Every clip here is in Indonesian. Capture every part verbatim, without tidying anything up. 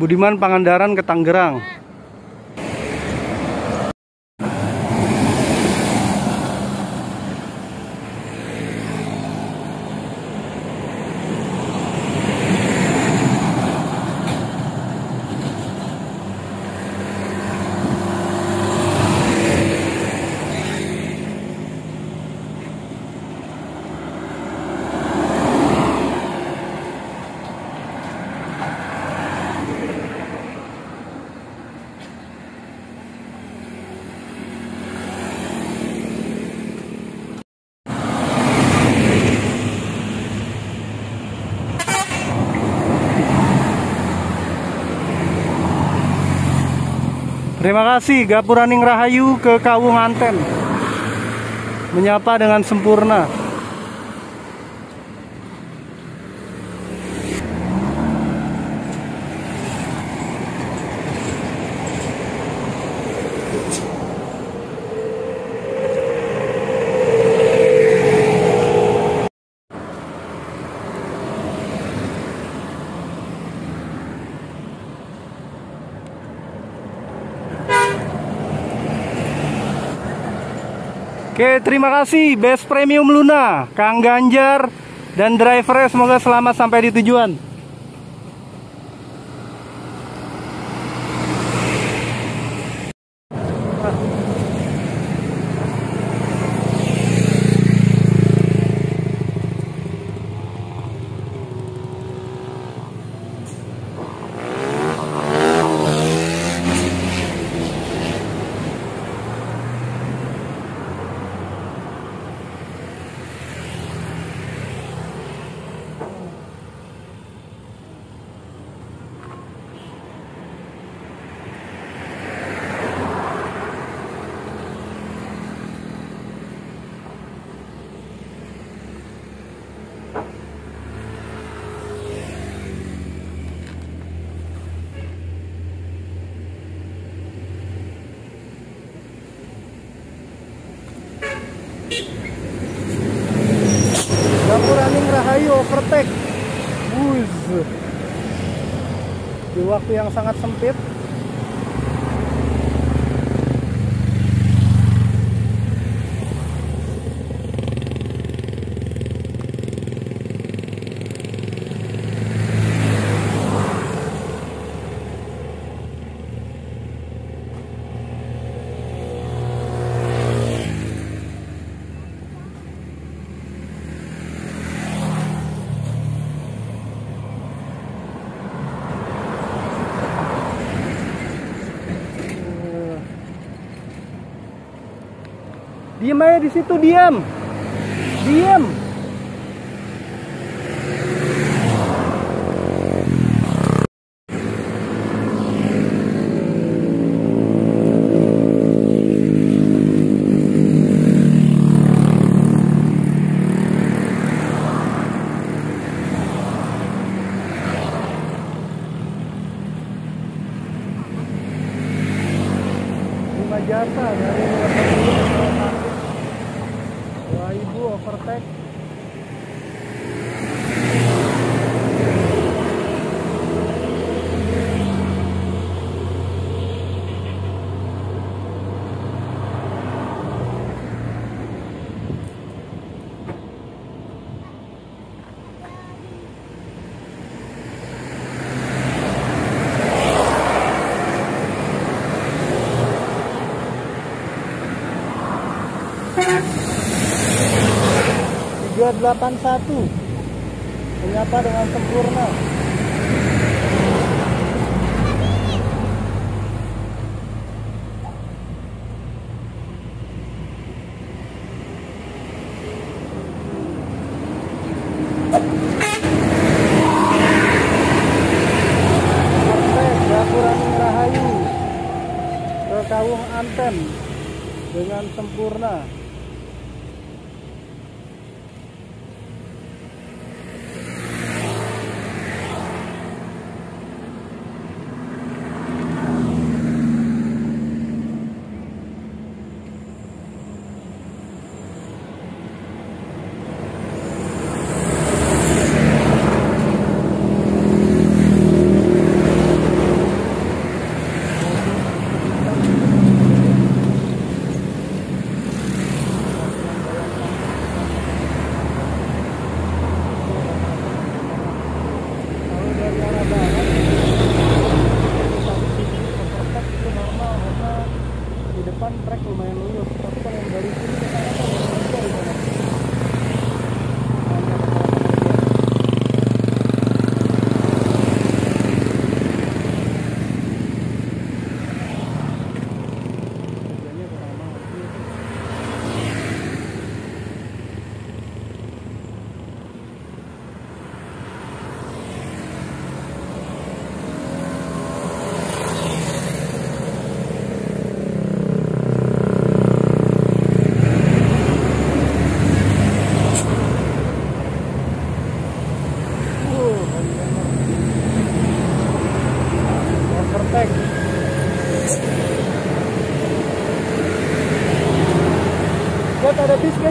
Budiman Pangandaran ke Tangerang. Terima kasih Gapuraning Rahayu ke Kawung Anten, menyapa dengan sempurna. Oke, terima kasih Best Premium Luna, Kang Ganjar dan drivernya, semoga selamat sampai di tujuan. Gapuraning Rahayu overtake Buz di waktu yang sangat sempit. Diam aja di situ, diam. Diam. Lima jasa dari dua ribu overtake. tiga delapan satu menyapa dengan sempurna. Gapuraning Rahayu ke Kawung Anten dengan sempurna.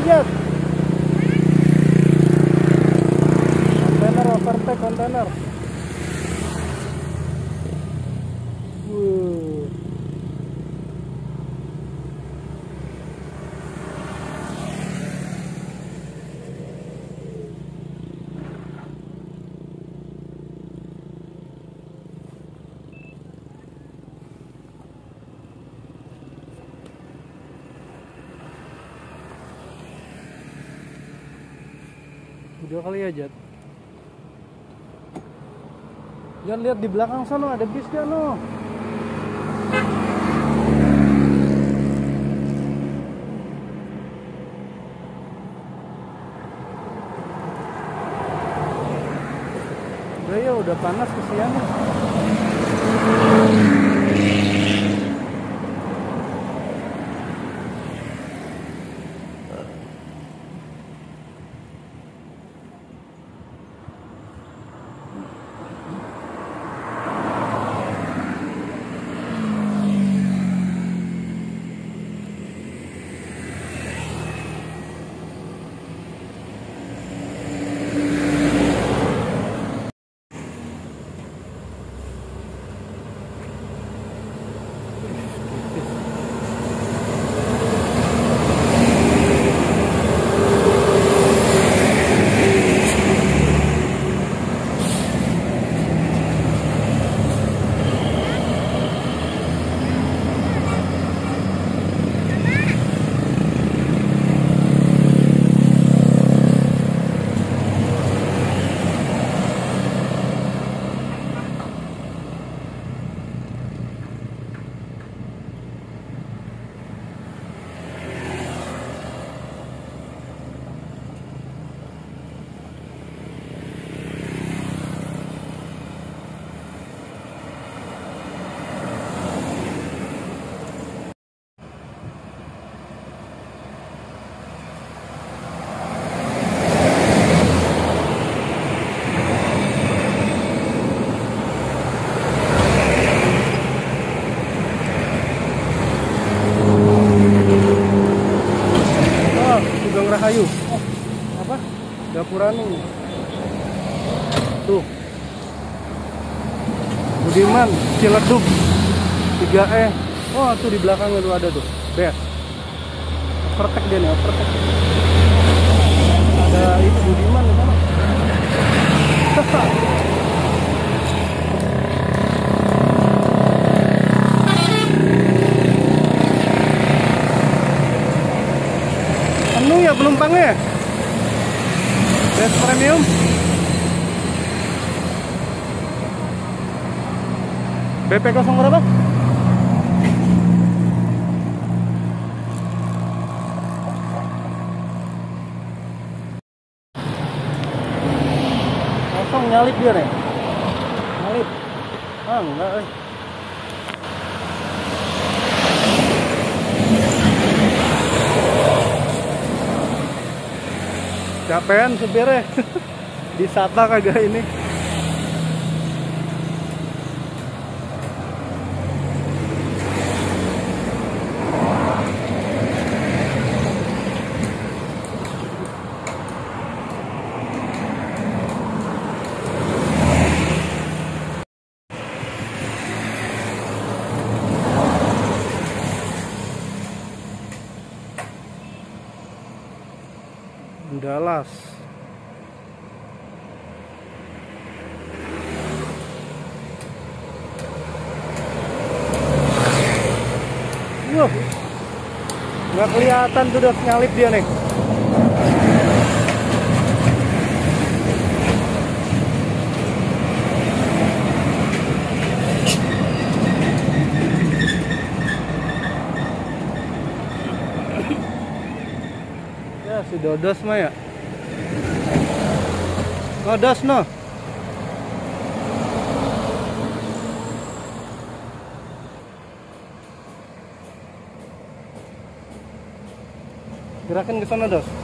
Jat? Kontainer overtake kontainer. Wuh. Video kali ya Jat. Jangan lihat di belakang sana ada bis kan no. Udah ya udah panas kesian nih. Rahayu. Oh, apa? Gapuranu. Tuh. Budiman, Ciledug. tiga E. Oh, tuh di belakangnya tuh ada tuh. Best. Overtake dia nih, overtake. Ada itu Budiman di sana. Penuh ya penumpangnya. Best Premium. B P kosong berapa? Kosong nyalip dia nih. Nyalip. Ah enggak eh. Capean supirnya. Disapa kagak ini. Dallas. Wah, nggak kelihatan tuh udah nyalip dia nih. Ya si Dodos mah ya. Dodos no. Gerakan ke sana, Dos.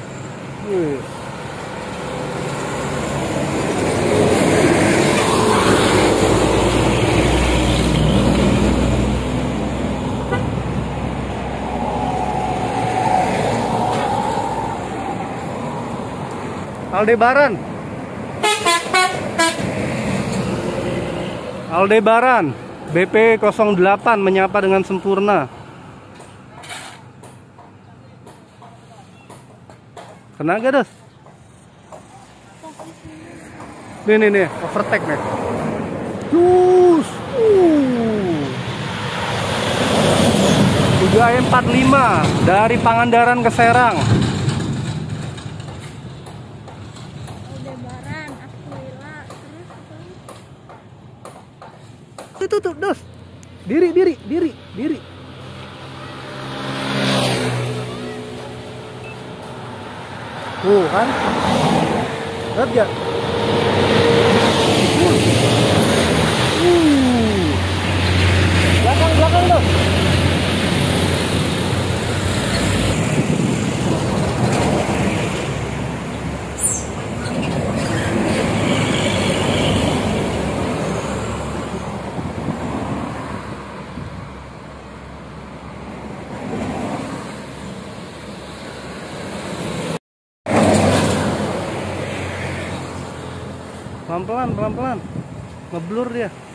Wih. Aldebaran. Aldebaran B P nol delapan menyapa dengan sempurna. Kena gak, Dos? Nih nih nih, overtake nih. Cus. Uh. tiga E empat lima dari Pangandaran ke Serang. Aldebaran, Aquila, terus Tuh tuh tuh, Dos. Diri diri diri diri. Tuh kan? Lihat gak? Uh. Belakang belakang, Dos. Pelan-pelan, pelan-pelan. Ngeblur dia.